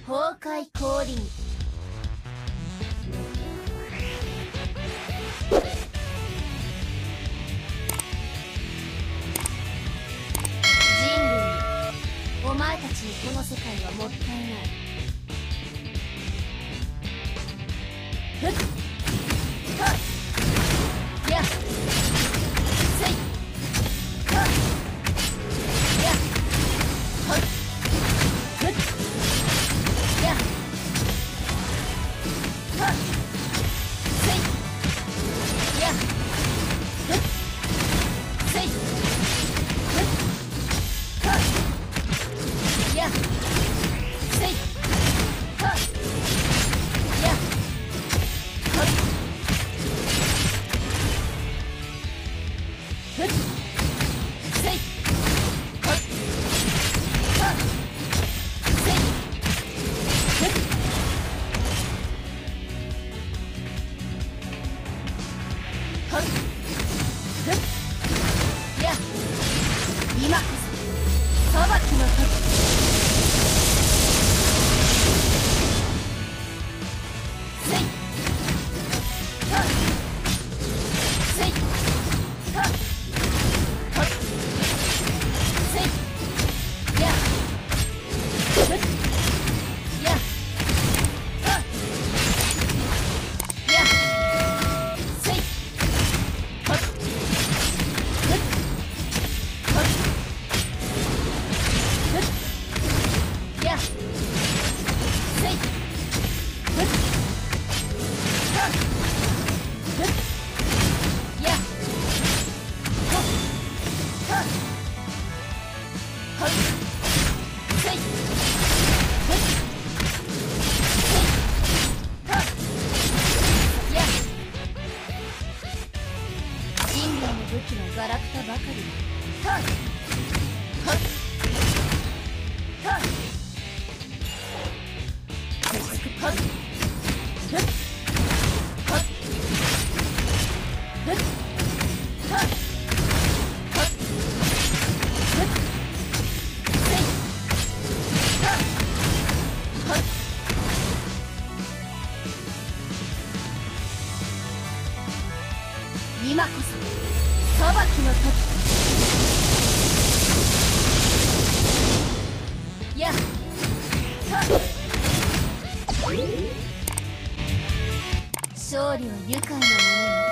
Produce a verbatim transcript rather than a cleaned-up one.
崩壊降臨。人類、お前たちにこの世界はもったいない。ふっはっやっせいはっやっはっふっやっはっせいやっふっせいふっはっやっせいはっやっはっふっせいはっはっせいふっはっふっやっ今こそ裁きの時。せいはっせいはっはっせいやっふっやっはっやっせいはっふっはっふっやっせいふっはっふっやっほっはっはっせいふっせいはっやっ人類の武器のガラクタばかりだ。はっはっはっはっふっはっふっはっはっふっせいはっはっ今こそ裁きの時。やっはっ勝利は愉快なものよ。